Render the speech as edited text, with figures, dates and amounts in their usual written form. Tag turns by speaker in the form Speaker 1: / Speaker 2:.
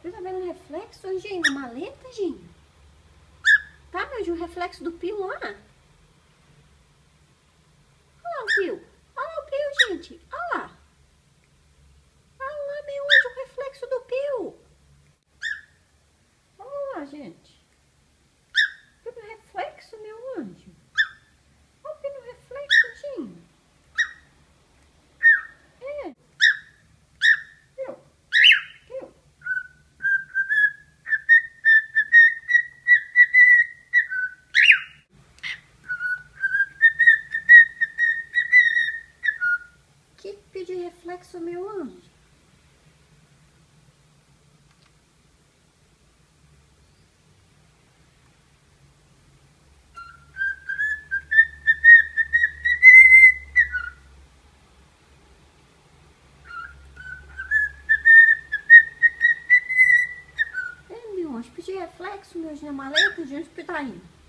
Speaker 1: Você tá vendo o reflexo, Anjinho, na maleta, Anjinho? Tá, meu anjo, o reflexo do pio lá? Olha lá o pio. Olha lá o pio, gente. Olha lá. Olha lá, meu anjo, o reflexo do pio. Olha lá, gente. Viu o reflexo, meu anjo? Olha o pio no reflexo, Anjinho. É. Viu? Viu? Que pio de reflexo, meu anjo? É, meu anjo, pio de reflexo, meu anjo, na maleta, de onde que tá indo?